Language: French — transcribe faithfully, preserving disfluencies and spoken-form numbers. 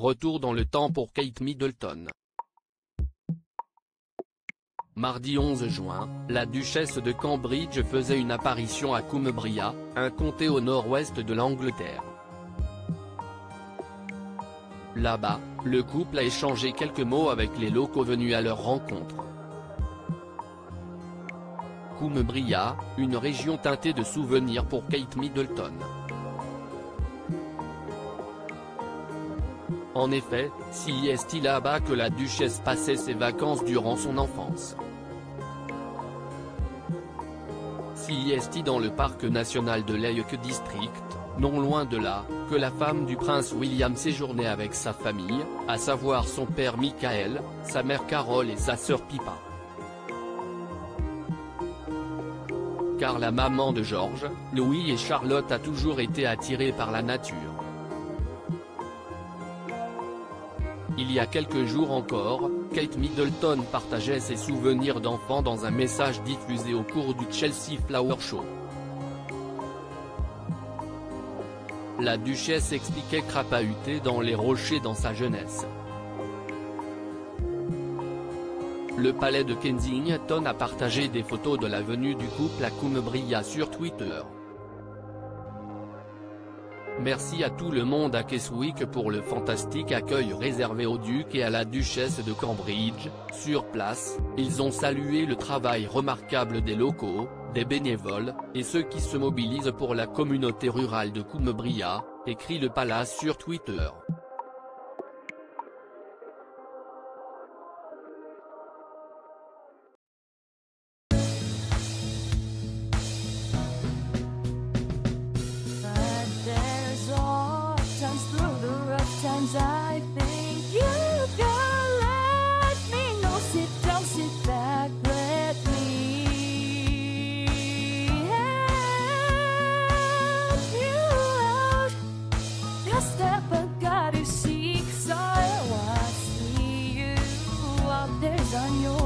retour dans le temps pour Kate Middleton. Mardi onze juin, la duchesse de Cambridge faisait une apparition à Cumbria, un comté au nord-ouest de l'Angleterre. Là-bas, le couple a échangé quelques mots avec les locaux venus à leur rencontre. Cumbria, une région teintée de souvenirs pour Kate Middleton. En effet, c'est là-bas que la duchesse passait ses vacances durant son enfance. C'est dans le parc national de Lake District, non loin de là, que la femme du prince William séjournait avec sa famille, à savoir son père Michael, sa mère Carol et sa sœur Pippa. Car la maman de George, Louis et Charlotte a toujours été attirée par la nature. Il y a quelques jours encore, Kate Middleton partageait ses souvenirs d'enfant dans un message diffusé au cours du Chelsea Flower Show. La duchesse expliquait crapahuter dans les rochers dans sa jeunesse. Le palais de Kensington a partagé des photos de la venue du couple à Cumbria sur Twitter. Merci à tout le monde à Keswick pour le fantastique accueil réservé au duc et à la duchesse de Cambridge. Sur place, ils ont salué le travail remarquable des locaux, des bénévoles, et ceux qui se mobilisent pour la communauté rurale de Cumbria, écrit le palace sur Twitter. I think you can let me know. Sit down, sit back, let me help you out. The step I gotta seek, so I see you out there's on your